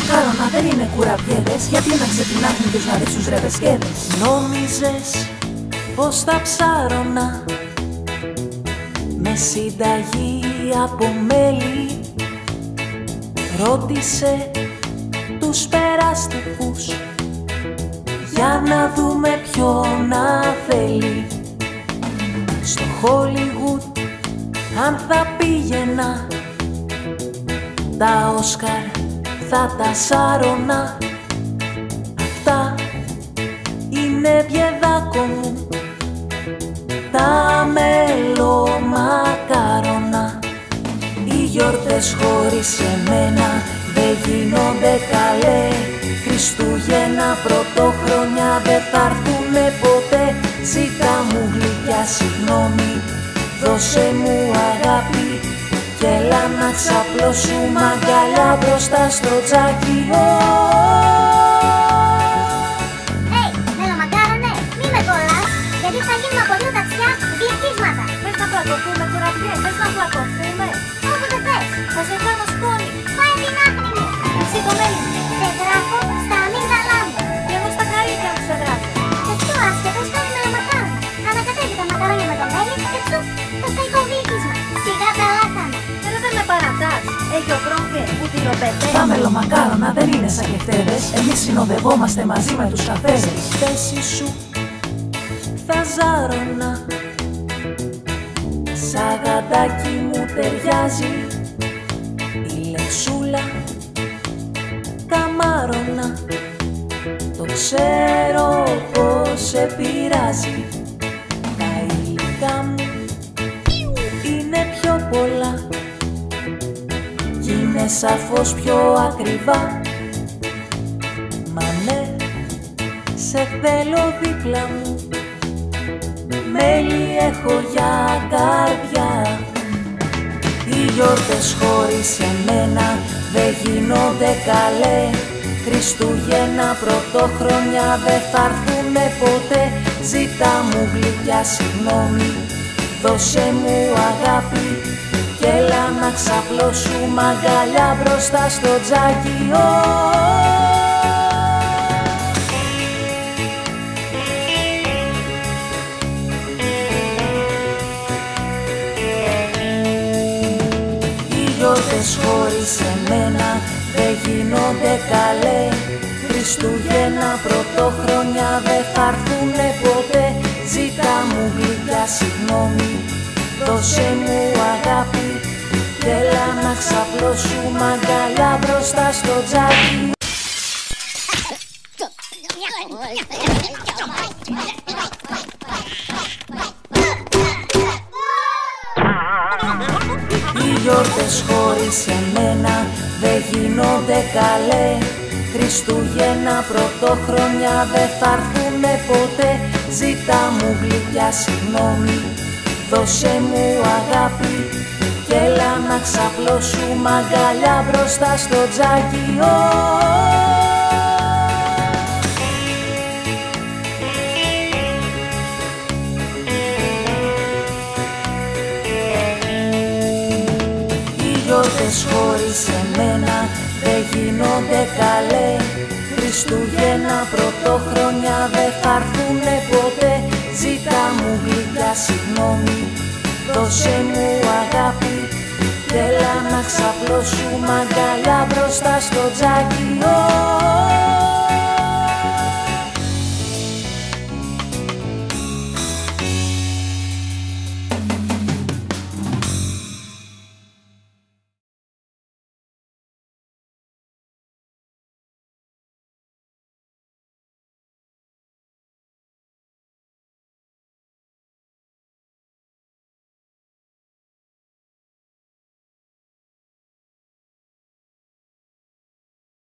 μακάρονα δεν είναι κουραμπιέδες, γιατί να ξεπινάχνουν τους να δεις τους ρεβεσκέδες. Νόμιζες πως θα ψάρωνα με συνταγή από μέλι. Ρώτησε τους περάστικους για να δούμε ποιον να θέλει. Στο Hollywood αν θα πήγαινα, τα Όσκαρ θα τα σάρωνα. Αυτά είναι πιεδάκο μου, τα μελομακάρονα. Οι γιορτές χωρίς εμένα δεν γίνονται καλέ. Χριστούγεννα, Πρωτοχρονιά δεν θα έρθουνε ποτέ. Ζήτα μου γλυκιά συγγνώμη, δώσε μου αγάπη κι έλα να ξαπλώσουμε αγκαλιά μπροστά στο τζάκι. Μελομακάρονε, μη με κολλάς, γιατί θα γίνουμε από δύο ταξιά διεκίσματα. Θες να πλακωθούμε κουραμπιέ, θες να πλακωθούμε? Όπου δεν θες, Θα σε κάνω σκόνη. πάει την άκρη μου. Σηκωμένη μου. Σε γράφω στα αμύγδαλά μου. Κι εγώ στα καρύδια μου σε γράφω. Και πιο άσχετος κάνει μελομακάρονα. Ανακατεύει τα μακαρόνια με το μέλι και τσουπ, το σταϊκό γλυκίσμα. Σιγά τα λάκανα. Δεν με παρατάς, έγιο μπρόγκε, πουτινοπέτε. Τα μελομακάρονα δεν είναι σαν κεφτέδες, εμείς συνοδευόμαστε μαζί με τους καφέδες. Στη θέση σου θα ζάρωνα, σαν γατάκι μου ταιριάζει η λεξούλα καμάρωνα. Το ξέρω πως σε πειράζει, τα υλικά μου είναι πιο πολλά κι είναι σαφώς πιο ακριβά. Μα ναι, σε θέλω δίπλα μου, μέλι έχω για καρδιά. Οι γιορτές χωρίς εμένα δεν γίνονται καλέ. Χριστούγεννα, Πρωτοχρονιά δεν θα έρθουνε ποτέ. Ζήτα μου γλυκιά συγγνώμη, δώσε μου αγάπη κι έλα να ξαπλώσουμε αγκαλιά μπροστά στο τζάκι. Οι γιορτές χωρίς εμένα δεν γίνονται καλέ. Χριστούγεννα, Πρωτοχρονιά δεν θα έρθουνε ποτέ. Ζήτα μου γλυκιά συγγνώμη, δώσε μου αγάπη κι έλα να ξαπλώσουμε αγκαλιά μπροστά στο τζάκι. Οι γιορτές χωρίς εμένα δεν γίνονται καλέ. Χριστούγεννα, Πρωτοχρονιά δεν θα έρθουνε ποτέ. Ζήτα μου γλυκιά συγγνώμη, δώσε μου αγάπη κι έλα να ξαπλώσουμε αγκαλιά μπροστά στο τζάκι. Οι γιορτές χωρίς εμένα δεν γίνονται καλέ. Χριστούγεννα, Πρωτοχρονιά δεν θα έρθουνε ποτέ. Ζήτα μου γλυκιά συγγνώμη, δώσε μου αγάπη κι έλα να ξαπλώσουμε αγκαλιά μπροστά στο τζάκι.